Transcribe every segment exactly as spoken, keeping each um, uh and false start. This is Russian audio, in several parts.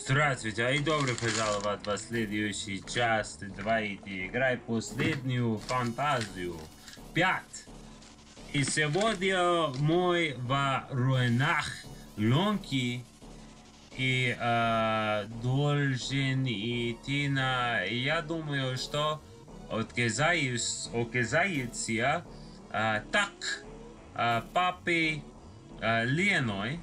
Здравствуйте, и добро пожаловать в следующий час. Давайте играть последнюю фантазию. Пять. И сегодня мой в руинах ломки и э, должен идти на... Я думаю, что отказаюсь, отказается э, так э, папе э, Леной.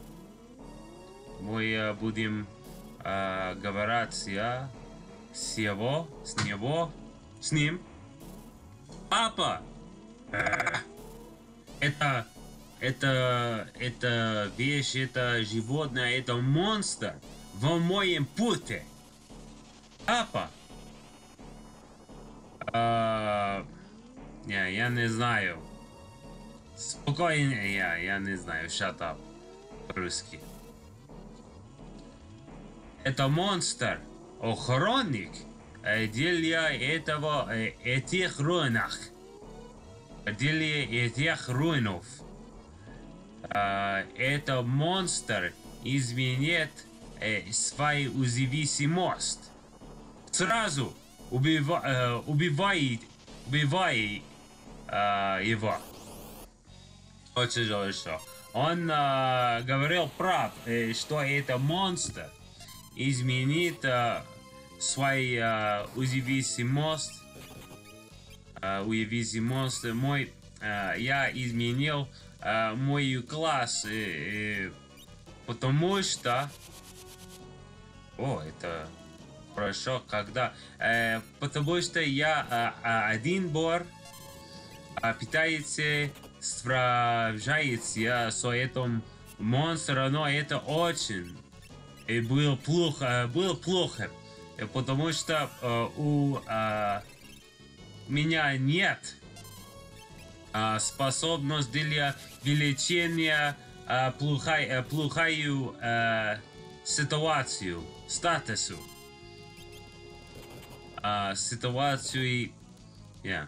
Мы э, будем э, говорить э, с его, с него, с ним. Папа! Э, это, это, это вещь, это животное, это монстр в моем пути. Папа! Э, я, я не знаю. Спокойно, я, я не знаю. Shut up. По-русски. Это монстр, охранник для этого, этих руинах, для этих руинов. Это монстр изменит свою зависимость. Сразу убива, убивает, убивает его. Очень хорошо. Он говорил прав, что это монстр изменит uh, свою uh, уязвимость, uh, уязвимость мой, uh, я изменил uh, мой класс, uh, uh, потому что, о, это хорошо, когда, uh, потому что я uh, uh, один бор uh, пытается сражаться с этим монстром, но это очень И было плохо, было плохо, потому что э, у э, меня нет э, способности для увеличения э, плохой, э, плохую э, ситуацию, статусу, э, ситуацию, yeah.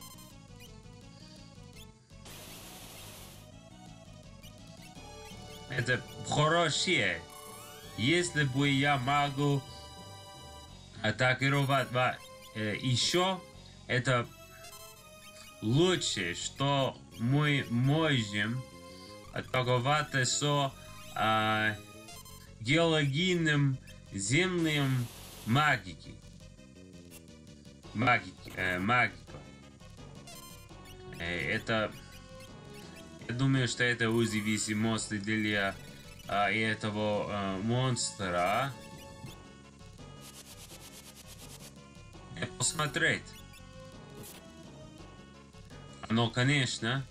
Это хорошее. Если бы я могу атаковать э, еще, это лучше, что мы можем атаковать с э, геологийным земным магикой. Магики, э, магикой. Э, это, я думаю, что это зависимость для А, этого а, монстра. И посмотреть. Но, конечно,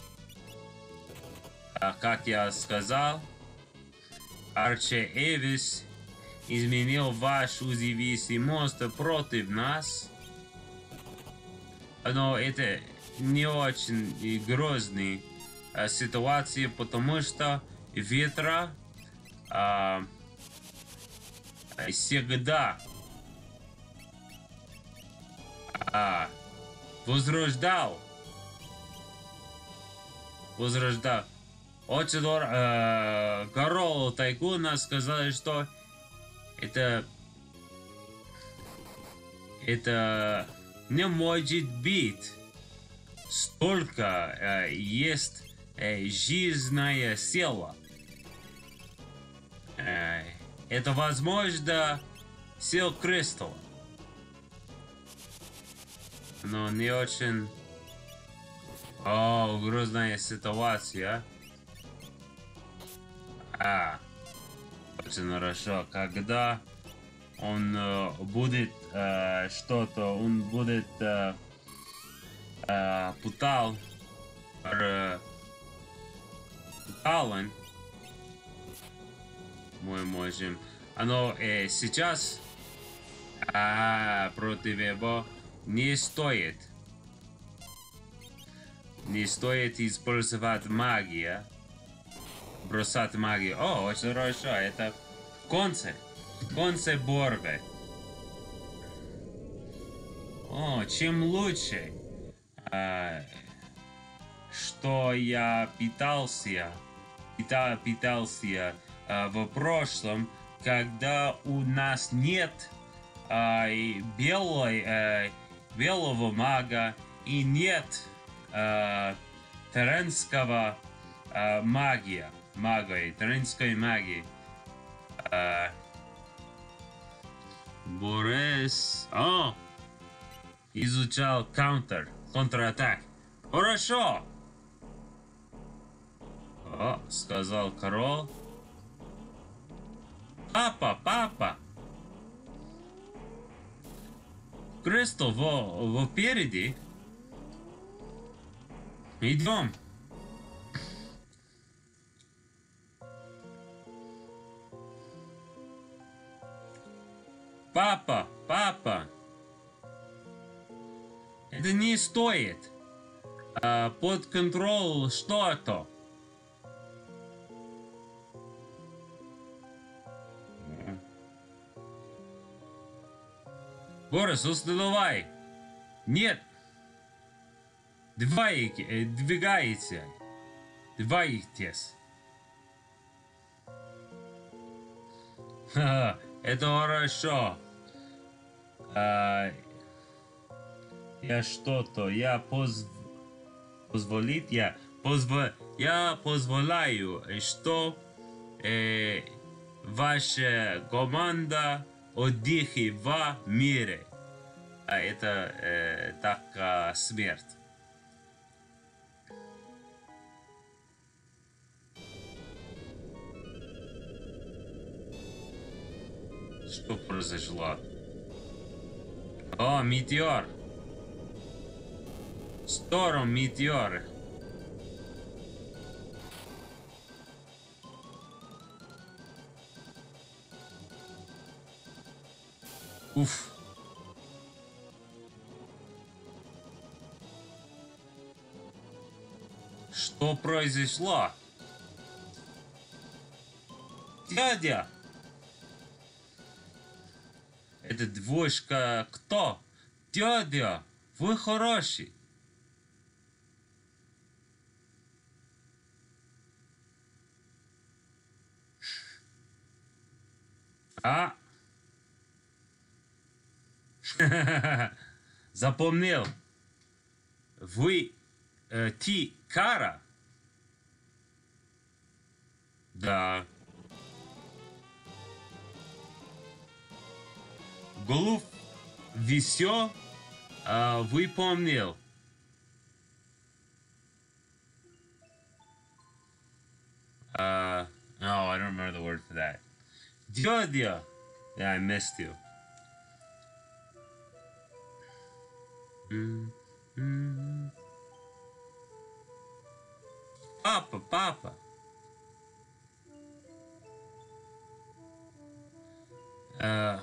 а, как я сказал, Арчи Эвис изменил вашу зависимость против нас. Но это не очень грозная а, ситуация, потому что ветра а, всегда а, возрождал, возрождал. Очень а, король Тайкуна сказали, что это это не может быть. Столько а, есть а, жизненная сила. Это возможно сил кристалла, но не очень о, грозная ситуация. А, очень хорошо, когда он э, будет э, что-то, он будет э, э, путал, э, путален. Мы можем. Оно э, сейчас а, против его не стоит. Не стоит использовать магию. Бросать магию. О, очень хорошо. Это в конце. В конце борьбы. О, чем лучше. А, что я питался. Пита, питался в прошлом, когда у нас нет а, белой, а, белого мага и нет а, терренского а, магия, магии, терренской магии. А, Борис, о, изучал counter, контратак. Хорошо. О, сказал король. Папа, папа. Кристо, во, впереди. Идем. Папа, папа. Это не стоит. А, под контроль что-то. Борис, установай. Нет. Двигайте, двигайте. Двигайтесь. Ха, это хорошо. А, я что-то, я поз... позволит, я позв... я позволяю, что э, ваша команда отдыхи в мире. А это э, так а, смерть. Что произошло? О, метеор. Шторм, метеор. Уф. Что произошло? Дядя! Это двойка кто? Дядя, вы хороший. А? Запомнил. Вы э, ти Кара? Да. Голуб висё, а, выполнил. Uh, oh, I don't remember the word for that. Diodio. Yeah, I missed you. Mm, mm. Papa, papa. Uh,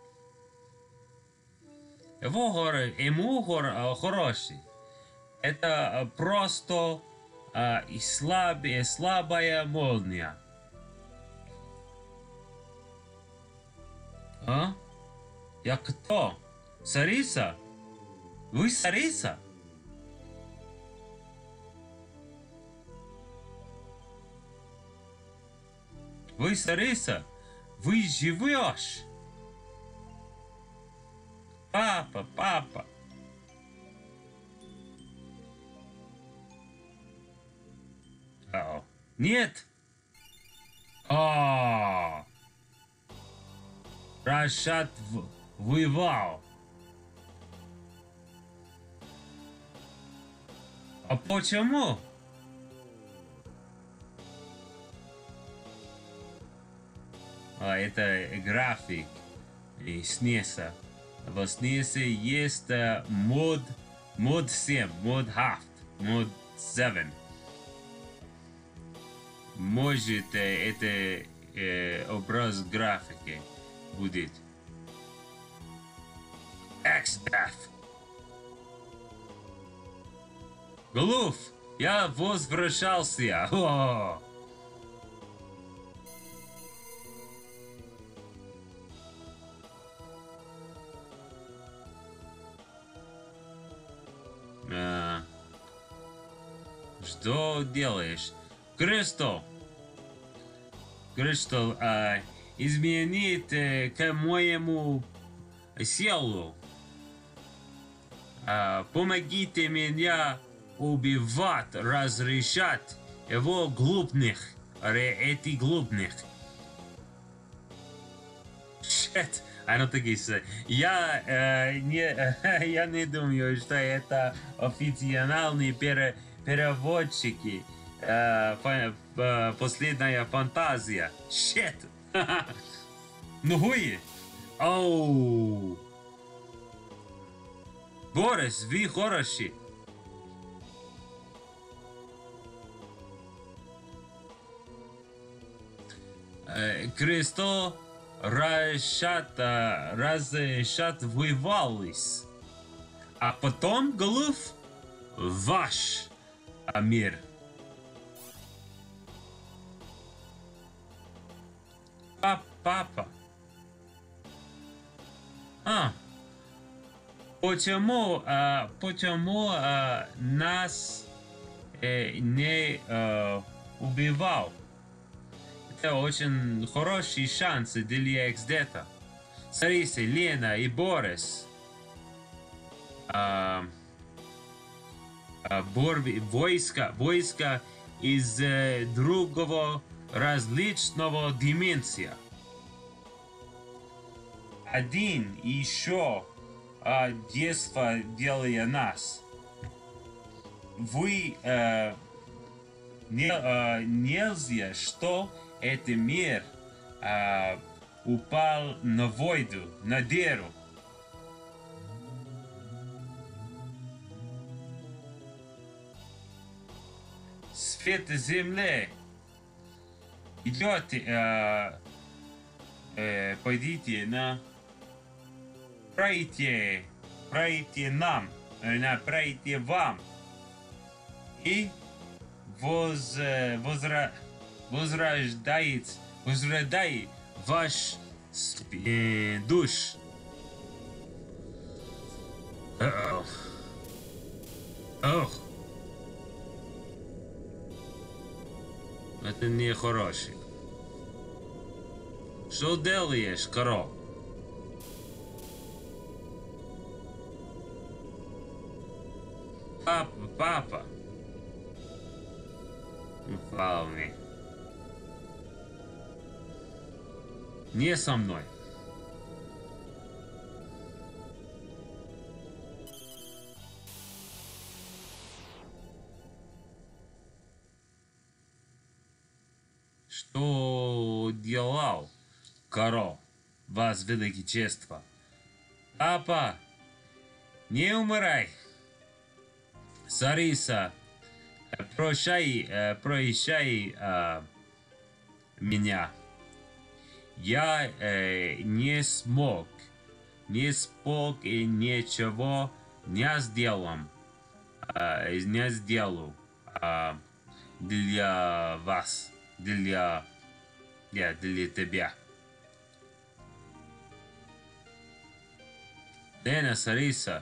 его горы, ему гор, хороший. Это просто uh, и слаб, и слабая молния. А? Я кто? Сариса? Вы Сариса? Вы Сариса? Вы живешь? Папа, папа. О, нет. А, Рашат воевал. А почему? А это график из снеса. В снесе есть мод, мод семь, мод хафт, мод семь. Может это э, образ графики будет. Эксдеф. Голуб, я возвращался. О! А, что делаешь? Кристо! Кристо, а, изменит э, к моему силу. А, помогите меня убивать, разрешать его глупных, эти глупных. Shit, I don't think he said. Я, э, не, я не думаю, что это официальные пере, переводчики. Э, фа, э, последняя фантазия. Shit. Ну хуй. Оу. Борис, вы хороший. Э, Кристо расшат, расшатывались, а потом голов ваш мир. Пап, папа. А, почему, а, почему а, нас э, не а, убивал? Это очень хороший шанс для Эксдета. Смотрите, Лена и Борис. А, а, борби, войска, войска из э, другого различного дименсия. Один еще а, детство делая нас. Вы э, не, э, нельзя, что этот мир э, упал на воду, на дыру. Свет земли идет, э, э, пойдите на пройти, пройти нам, на пройти вам и воз, возра, возрождает, возрождает ваш э, душ. Ох. Ох. Это не хороший. Что делаешь, коров? Папа, папа. Вполне. Не со мной. Что делал коров, вас величество? Папа, не умирай. Сариса, прощай, прощай э, меня. Я э, не смог, не смог и ничего не сделал, э, не сделал э, для вас, для, для, для тебя. Лена, Сариса,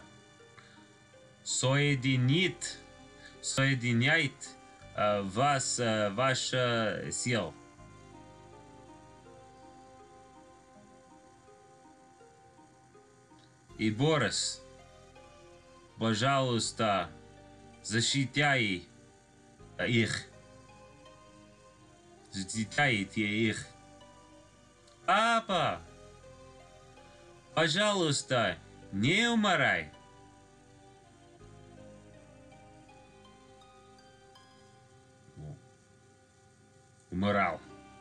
соединит, соединяет э, вас, э, ваша сила. И Борис, пожалуйста, защищай их. Защищайте их. Папа, пожалуйста, не умирай. Умирал.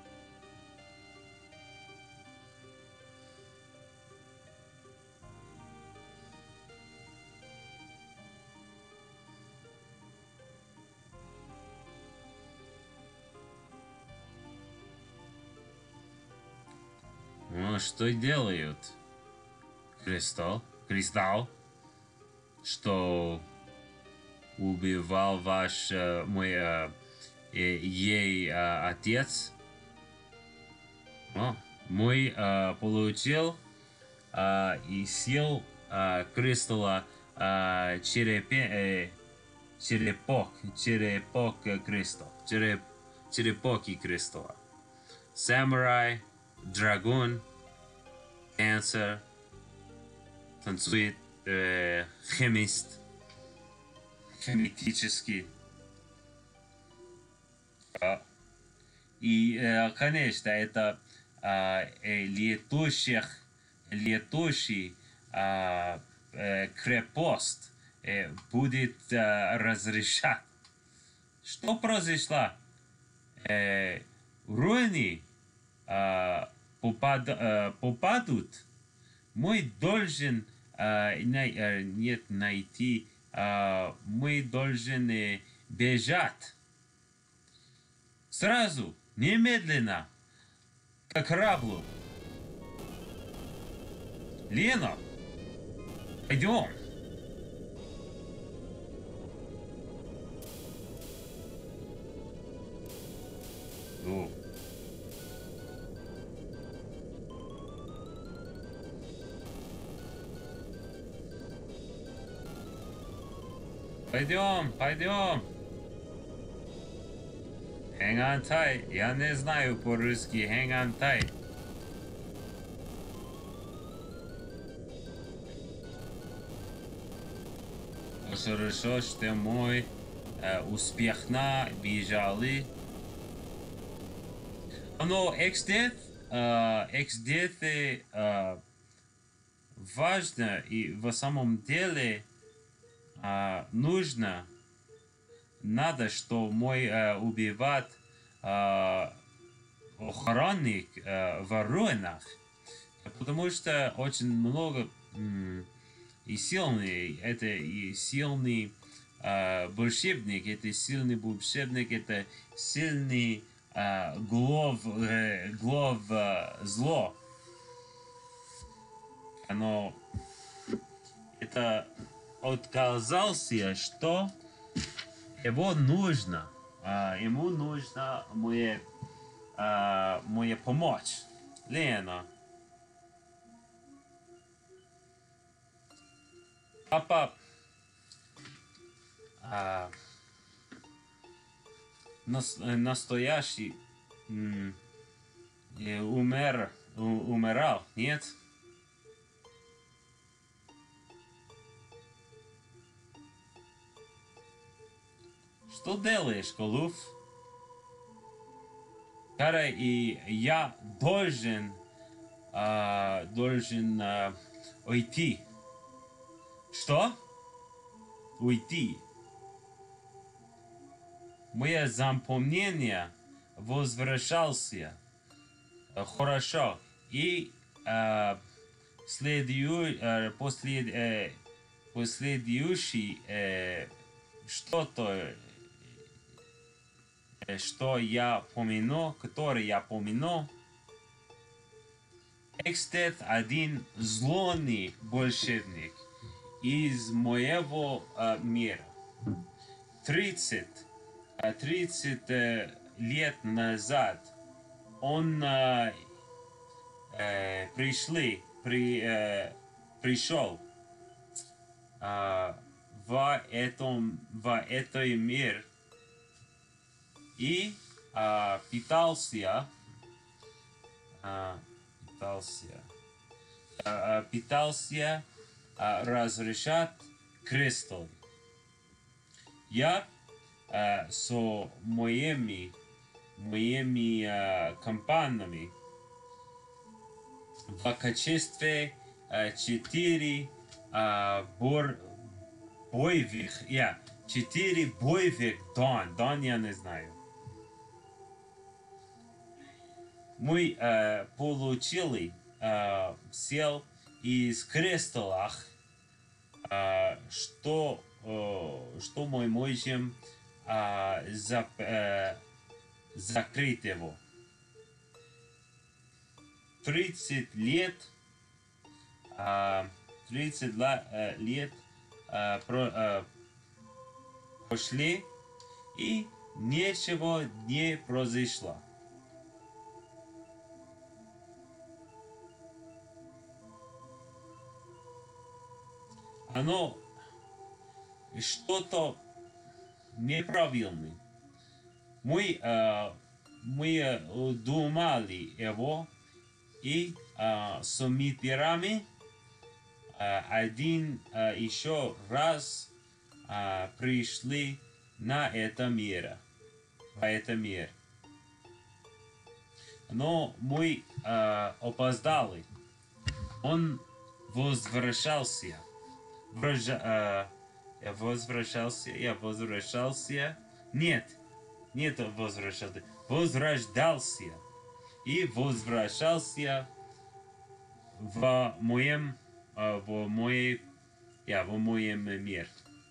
Ну, что делают? Кристалл? Кристалл? Что убивал ваш э, мой э, э, ей э, отец? О, мой э, получил э, и сил э, кристалла э, черепе, э, черепок, черепок кристалл, череп, черепок и кристалла. Самурай драгун, танцор, танцует э, химист, химический. А, и, э, конечно, это а, э, летущих, летущий а, э, крепость э, будет а, разрешать. Что произошло? Э, руины а, попад, а, попадут. Мы должен а, най, а, нет, найти, а, мы должны бежать. Сразу, немедленно, к кораблю. Лена, пойдем. Ну. Пойдем, пойдем. Hang on tight. Я не знаю по-русски. Hang on tight. Хорошо, что мы э, успешно бежали. Но X-Death, э, X-Death э, важно и в самом деле э, нужно. Надо, что мой э, убивать э, охранник э, в руинах, потому что очень много м, и сильный, это и сильный э, волшебник, это сильный волшебник, это сильный э, глав, э, глав э, зло. Оно это отказался, что его нужно, а, ему нужно моя, а, моя помощь. Лена. Папа а, нас, настоящий м, умер, у, умирал, нет? Что делаешь, Голуб? Cara, и я должен, а, должен а, уйти. Что? Уйти. Мое запомнение возвращался. Хорошо. И а, следую, а, послед, э, последующий э, что-то, что я помяну, который я помяну, X-Death один злой волшебник из моего э, мира. тридцать, тридцать э, лет назад он э, э, пришли, при, э, пришел э, в этом, в этот мир и а, питался, а, питался, а, питался а, разрешать кристалл. Я а, со моими, моими а, компаниями в качестве а, четыре а, бор, боевых, я, четыре боевых Дон, Дон я не знаю. Мы э, получили э, сел из кристаллах, э, что, э, что мы можем э, зап, э, закрыть его. тридцать лет, э, тридцать лет э, про, э, прошли, и ничего не произошло. Оно что-то неправильное. Мы, э, мы думали его, И а, с митерами а, один а, еще раз а, пришли на это мир. В это мир. Но мы а, опоздали. Он возвращался. Вража, а, я возвращался, я возвращался. Нет, нет, возвращался. Возрождался. И возвращался в моем, а, в моей, я, в моем мире.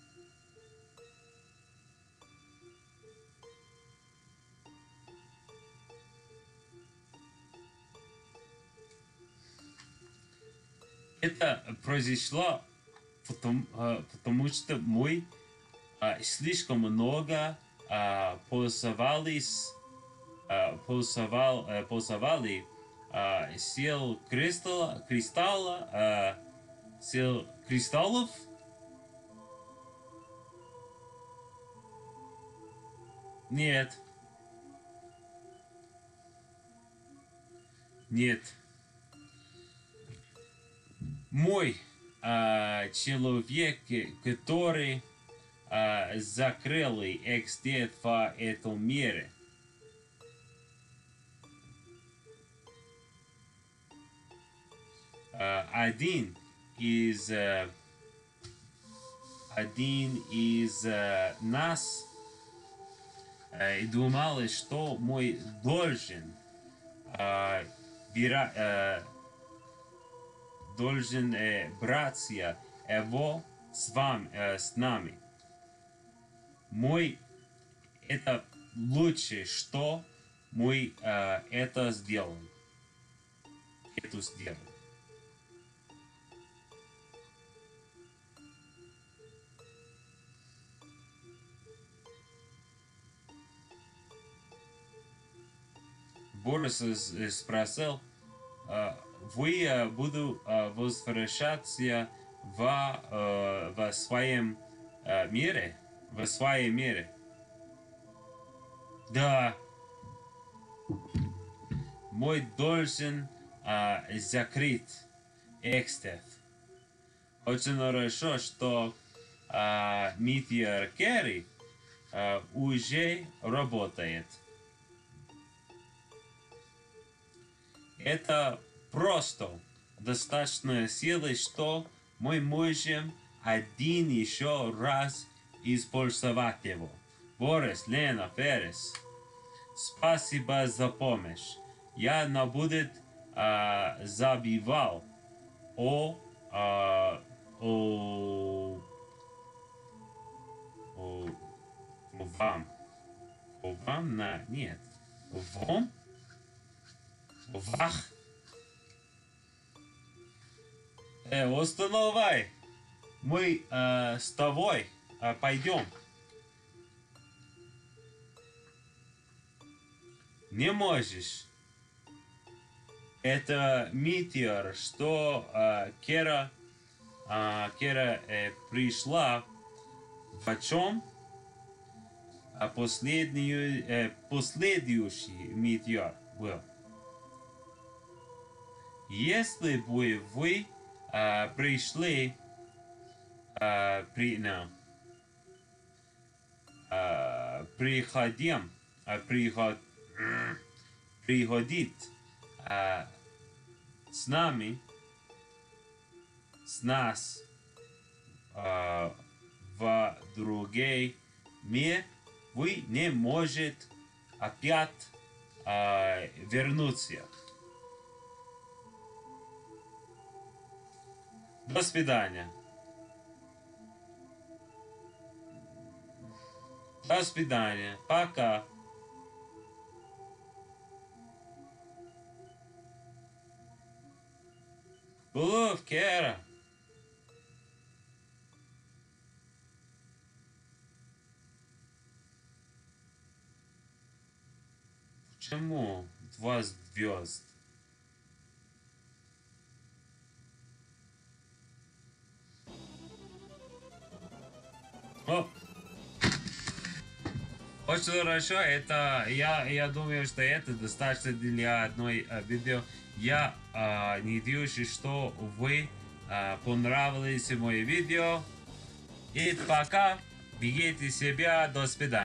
Это произошло потому, потому что мы а, слишком много а, пользовались, а, пользовал, а, пользовали а, сил кристалла, кристалла, а, сил кристаллов. Нет. Нет. Мой а, человек, который а, закрыл экстет в этом мире. А, один из а, один из а, нас а, думал, что мой должен а, бира, а, должен э, братья его с вами, э, с нами. Мы это лучше, что мы э, это сделаем. Это сделаем. Борис спросил, э, вы э, буду э, возвращаться в, э, в своем э, мире, в своем мире. Да. Мой должен э, закрыть экстет. Очень хорошо, что э, Meteor Carry э, уже работает. Это просто достаточно силы, что мы можем один еще раз использовать его. Борис, Лена, Феррис, спасибо за помощь. Я не буду а, забивал о, а, о, о, о вам. О вам? На, нет. Вам? Вах. Э, установай. Мы э, с тобой э, пойдем. Не можешь. Это метеор, что э, Кера, э, Кера э, пришла в чем? А последнюю, э, последующий метеор был. Если бы вы э, пришли э, при, no, э, приходим, э, приход, э, приходит э, с нами, с нас э, в другой мир, вы не можете опять э, вернуться. До свидания. До свидания. Пока. Блув, Кера. Почему два звезд? О! Очень хорошо, это я, я думаю, что это достаточно для одной э, видео. Я а, надеюсь, что вы а, понравилось мое видео. И пока. Берегите себя. До свидания.